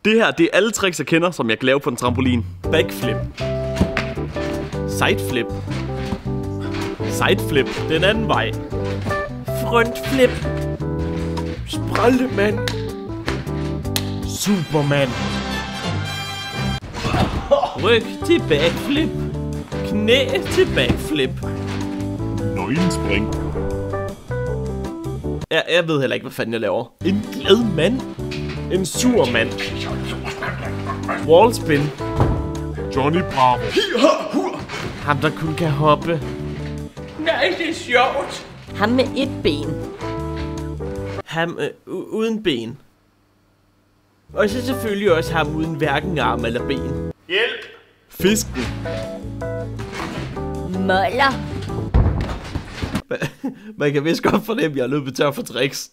Det her, det er alle tricks, jeg kender, som jeg kan lave på en trampolin. Backflip. Sideflip. Sideflip. Den anden vej. Frontflip. Sprallemand. Superman. Ryg til backflip. Knæ til backflip. Nøgenspring. Jeg ved heller ikke, hvad fanden jeg laver. En glad mand. En sur mand. Wallspin. Johnny Bravo. Ham, der kun kan hoppe. Nej, det er sjovt. Ham med et ben. Ham uden ben. Og så selvfølgelig også ham uden hverken arm eller ben. Hjælp. Fisken. Møller. Man kan vist godt fornemme, at jeg er løbet tør for tricks.